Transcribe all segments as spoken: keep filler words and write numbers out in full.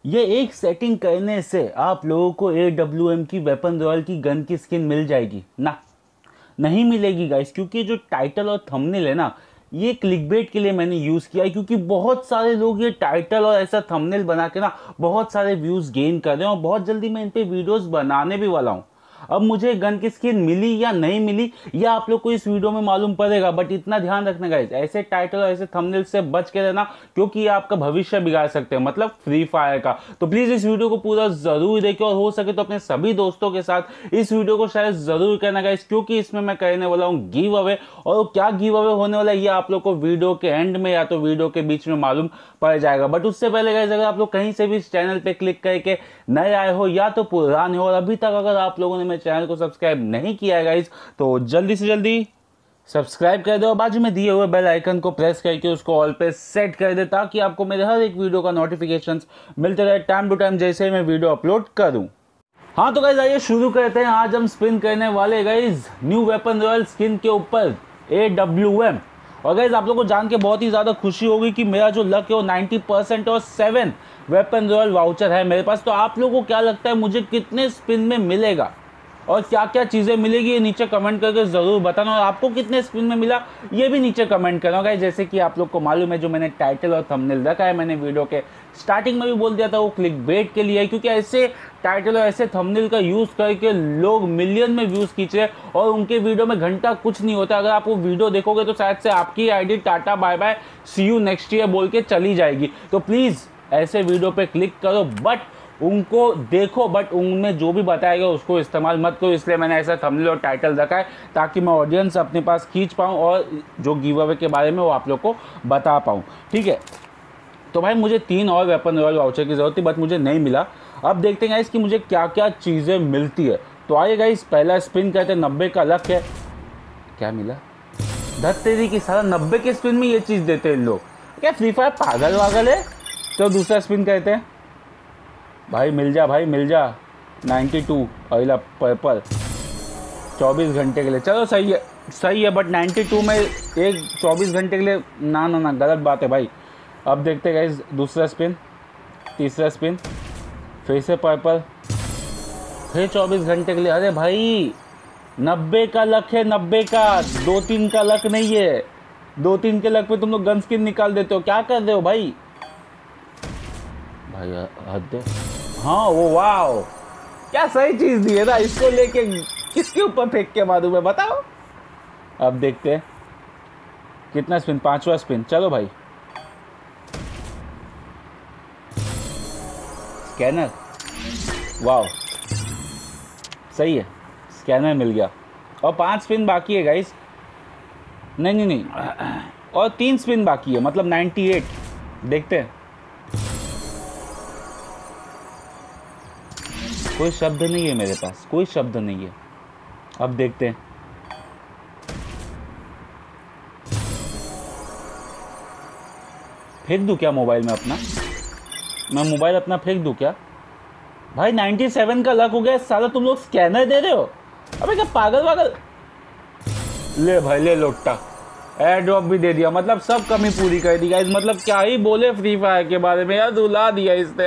ये एक सेटिंग करने से आप लोगों को ए डब्ल्यू एम की वेपन रॉयल की गन की स्किन मिल जाएगी ना? नहीं मिलेगी गाइस, क्योंकि जो टाइटल और थंबनेल है ना, ये क्लिकबेट के लिए मैंने यूज़ किया है। क्योंकि बहुत सारे लोग ये टाइटल और ऐसा थंबनेल बना के ना बहुत सारे व्यूज़ गेन कर रहे हैं, और बहुत जल्दी मैं इन पे वीडियोस बनाने भी वाला हूँ। अब मुझे गन की स्किन मिली या नहीं मिली, ये आप लोग को इस वीडियो में मालूम पड़ेगा। बट इतना ध्यान रखना गाइस, ऐसे टाइटल और ऐसे थंबनेल से बच के रहना, क्योंकि ये आपका भविष्य बिगाड़ सकते हैं, मतलब फ्री फायर का। तो प्लीज इस वीडियो को पूरा जरूर देखिए, और हो सके तो अपने सभी दोस्तों के साथ इस वीडियो को शायद जरूर करना गाइस, क्योंकि इसमें मैं करने वाला हूँ गिव अवे। और क्या गिव अवे होने वाला है ये आप लोग को वीडियो के एंड में या तो वीडियो के बीच में मालूम पड़ जाएगा। बट उससे पहले गाइस, अगर आप लोग कहीं से भी इस चैनल पे क्लिक करके नए आए हो या तो पुराने हो, और अभी तक अगर आप लोगों ने मेरे चैनल को सब्सक्राइब नहीं किया है गाइस, तो जल्दी से जल्दी सब्सक्राइब कर दो, बाजू में दिए हुए बेल आइकन को प्रेस करके उसको ऑल पे सेट कर दे, ताकि आपको मेरे हर एक वीडियो का नोटिफिकेशंस मिलते रहे टाइम टू टाइम जैसे ही मैं वीडियो अपलोड करूं। हाँ तो गाइस, आइए शुरू करते हैं। आज हम स्पिन करने वाले guys new weapon royale skin के ऊपर ए डब्ल्यू एम। और गाइस, आप लोगों को जान के बहुत ही ज़्यादा खुशी होगी कि मेरा जो लक है वो नाइन्टी परसेंट और सेवन वेपन रॉयल वाउचर है मेरे पास। तो आप लोगों को क्या लगता है मुझे कितने स्पिन में मिलेगा और क्या क्या चीज़ें मिलेगी, ये नीचे कमेंट करके ज़रूर बताना। और आपको कितने स्पिन में मिला ये भी नीचे कमेंट करना गाइस। जैसे कि आप लोग को मालूम है, जो मैंने टाइटल और थंबनेल रखा है, मैंने वीडियो के स्टार्टिंग में भी बोल दिया था, वो क्लिकबेट के लिए है। क्योंकि ऐसे टाइटल और ऐसे थंबनेल का यूज़ करके लोग मिलियन में व्यूज़ खींच रहे हैं, और उनके वीडियो में घंटा कुछ नहीं होता। अगर आप वो वीडियो देखोगे तो शायद से आपकी ID tata bye bye see you next year बोल के चली जाएगी। तो प्लीज़ ऐसे वीडियो पे क्लिक करो, बट उनको देखो, बट उनमें जो भी बताया गया उसको इस्तेमाल मत करो। इसलिए मैंने ऐसा थंबनेल और टाइटल रखा है, ताकि मैं ऑडियंस अपने पास खींच पाऊँ और जो गिव अवे के बारे में वो आप लोग को बता पाऊँ। ठीक है, तो भाई मुझे तीन और वेपन रॉयल वाउचर की ज़रूरत थी, बट मुझे नहीं मिला। अब देखते हैं गाइस कि मुझे क्या क्या चीज़ें मिलती है। तो आइए गाइस, पहला स्पिन करते हैं। नब्बे का लक है। क्या मिला? धत तेरी की सारा नब्बे के स्पिन में ये चीज़ देते हैं इन लोग। क्या फ्री फायर पागल वागल है? तो दूसरा स्पिन करते हैं। भाई मिल जा, भाई मिल जा। नाइन्टी टू अगला पर्पल चौबीस घंटे के लिए। चलो सही है, सही है, बट नाइन्टी टू में एक चौबीस घंटे के लिए ना ना ना, गलत बात है भाई। अब देखते हैं गाइस, दूसरा स्पिन, तीसरा स्पिन, फिर से पर्पल, फिर चौबीस घंटे के लिए। अरे भाई नब्बे का लक है, नब्बे का, दो तीन का लक नहीं है। दो तीन के लक पे तुम लोग गन स्किन निकाल देते हो, क्या कर रहे हो भाई? भाई हद है। हाँ वो वाओ, क्या सही चीज दी है ना। इसको लेके किसके ऊपर फेंक के मारूं मैं, बताओ। अब देखते हैं कितना स्पिन, पांचवा स्पिन। चलो भाई, स्कैनर, वाओ सही है, स्कैनर मिल गया। और पांच स्पिन बाकी है गाइस। नहीं नहीं नहीं, और तीन स्पिन बाकी है, मतलब नाइन्टी एट। देखते हैं। कोई शब्द नहीं है मेरे पास, कोई शब्द नहीं है। अब देखते हैं। फेंक दूं क्या मोबाइल में अपना? मैं मोबाइल अपना फेंक दूं क्या? भाई नाइन्टी सेवन का लक हो गया, साला तुम लोग स्कैनर दे रहे हो। अबे क्या पागल वागल। ले भाई ले, लोटा एयर ड्रॉप भी दे दिया, मतलब सब कमी पूरी कर दी गाइस। मतलब क्या ही बोले फ्री फायर के बारे में यार, रुला दिया इसने।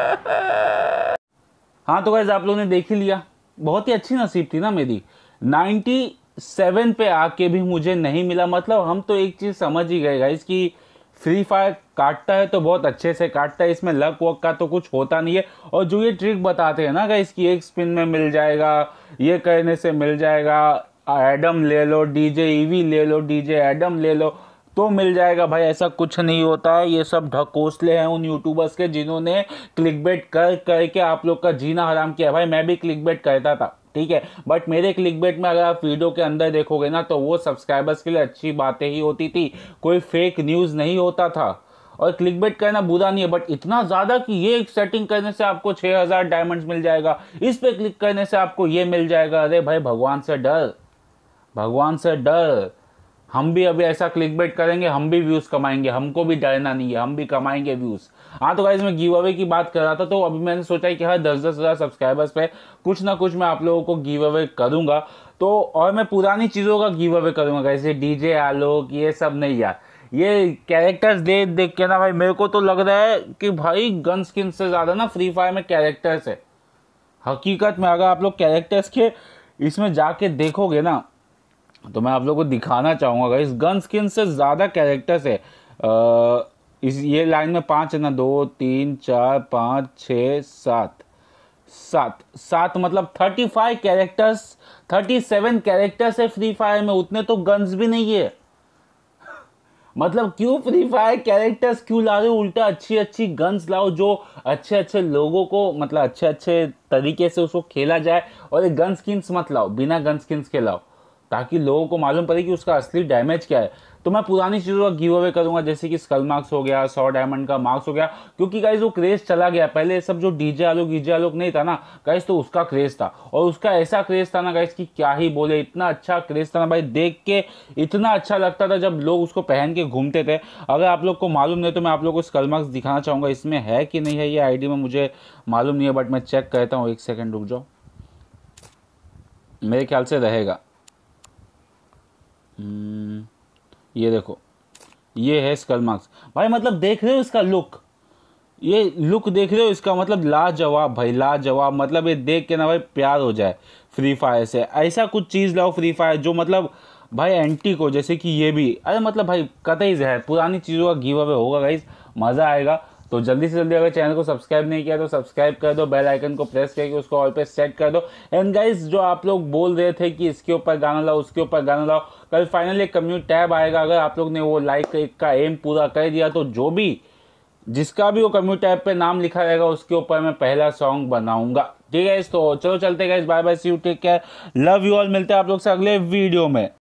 हाँ तो गाइस, आप लोगों ने देख ही लिया, बहुत ही अच्छी नसीब थी ना मेरी। नाइन्टी सेवन पे आके भी मुझे नहीं मिला। मतलब हम तो एक चीज़ समझ ही गए गाइस कि फ्री फायर काटता है तो बहुत अच्छे से काटता है, इसमें लक वक का तो कुछ होता नहीं है। और जो ये ट्रिक बताते हैं ना गाइस कि एक स्पिन में मिल जाएगा, ये करने से मिल जाएगा, एडम ले लो, डीजे ईवी ले लो, डीजे एडम ले लो तो मिल जाएगा, भाई ऐसा कुछ नहीं होता है। ये सब ढकोसले हैं उन यूट्यूबर्स के जिन्होंने क्लिकबेट कर करके आप लोग का जीना हराम किया। भाई मैं भी क्लिकबेट करता था, ठीक है, बट मेरे क्लिकबेट में अगर आप वीडियो के अंदर देखोगे ना, तो वो सब्सक्राइबर्स के लिए अच्छी बातें ही होती थी, कोई फेक न्यूज़ नहीं होता था। और क्लिकबेट करना बुरा नहीं है, बट इतना ज़्यादा कि ये एक सेटिंग करने से आपको छः हज़ार डायमंड्स मिल जाएगा, इस पे क्लिक करने से आपको ये मिल जाएगा। अरे भाई भगवान से डर, भगवान से डर। हम भी अभी ऐसा क्लिकबेट करेंगे, हम भी व्यूज़ कमाएंगे, हमको भी डरना नहीं है, हम भी कमाएंगे व्यूज़। हाँ तो गाइस, मैं गिव अवे की बात कर रहा था, तो अभी मैंने सोचा है कि हर दस दस हज़ार सब्सक्राइबर्स पे कुछ ना कुछ मैं आप लोगों को गिव अवे करूँगा। तो और मैं पुरानी चीज़ों का गिव अवे करूँगा, जैसे डीजे आलोक, ये सब नहीं यार। ये कैरेक्टर्स देख देख के ना भाई मेरे को तो लग रहा है कि भाई गन स्किन से ज़्यादा ना फ्री फायर में कैरेक्टर्स है। हकीकत में अगर आप लोग कैरेक्टर्स के इसमें जाके देखोगे ना तो मैं आप लोगों को दिखाना चाहूँगा इस गन स्किन से ज़्यादा कैरेक्टर्स है। आ, इस ये लाइन में पाँच है ना, दो तीन चार पाँच छः सात सात सात मतलब thirty five characters, thirty seven characters है फ्री फायर में। उतने तो गन्स भी नहीं है। मतलब क्यों फ्री फायर कैरेक्टर्स क्यों ला रहे हो? उल्टा अच्छी अच्छी गन्स लाओ जो अच्छे अच्छे लोगों को मतलब अच्छे अच्छे तरीके से उसको खेला जाए। और ये गन स्किन्स मत लाओ, बिना गन स्किन्स के लाओ ताकि लोगों को मालूम पड़े कि उसका असली डैमेज क्या है। तो मैं पुरानी चीज़ों का गिव अवे करूंगा जैसे कि स्कल मार्क्स हो गया, सौ डायमंड का मार्क्स हो गया, क्योंकि गाइज वो क्रेज चला गया। पहले सब जो डीजे आलोक डीजे आलोक नहीं था ना गाइज, तो उसका क्रेज था। और उसका ऐसा क्रेज था ना गाइज कि क्या ही बोले, इतना अच्छा क्रेज था ना भाई, देख के इतना अच्छा लगता था जब लोग उसको पहन के घूमते थे। अगर आप लोग को मालूम नहीं तो मैं आप लोग को स्कल मार्क्स दिखाना चाहूँगा। इसमें है कि नहीं है ये आई डी में मुझे मालूम नहीं है, बट मैं चेक करता हूँ। एक सेकेंड रुक जाओ, मेरे ख्याल से रहेगा। ये देखो, ये है स्कल मार्क्स भाई। मतलब देख रहे हो इसका लुक, ये लुक देख रहे हो इसका, मतलब लाजवाब भाई, लाजवाब। मतलब ये देख के ना भाई प्यार हो जाए फ्री फायर से। ऐसा कुछ चीज़ लाओ फ्री फायर जो मतलब भाई एंटी को, जैसे कि ये भी, अरे मतलब भाई कतई है पुरानी चीज़ों का गिव अवे होगा गाइस, मज़ा आएगा। तो जल्दी से जल्दी अगर चैनल को सब्सक्राइब नहीं किया तो सब्सक्राइब कर दो, बेल आइकन को प्रेस करके उसको ऑल पे सेट कर दो। एंड गाइस जो आप लोग बोल रहे थे कि इसके ऊपर गाना लाओ उसके ऊपर गाना लाओ, कल फाइनली एक कम्युनिटी टैब आएगा। अगर आप लोग ने वो लाइक का एम पूरा कर दिया तो जो भी जिसका भी वो कम्युनिटी टैब पे नाम लिखा रहेगा उसके ऊपर मैं पहला सॉन्ग बनाऊंगा। ठीक है, तो चलो चलते guys, bye bye, see you, take care, love you all. मिलते हैं आप लोग से अगले वीडियो में।